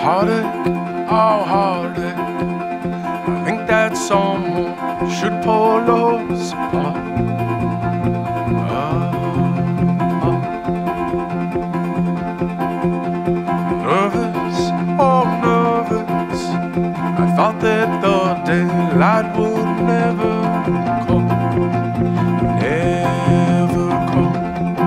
heartache, oh heartache. I think that someone should pull us apart. Nervous, oh nervous. I thought that the daylight would never come, never come.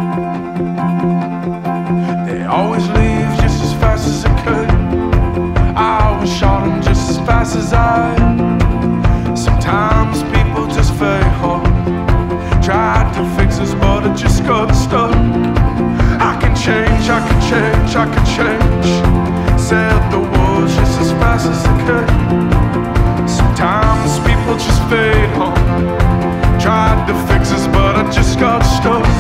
They always leave just as fast as they could. I was shot them just as fast as I. Sometimes people just fade home. Tried to fix us, but it just got stuck. I can change, I can change, I can change. Said the words just as fast as they could. Sometimes people just fade home. Tried to fix us, but I just got stuck.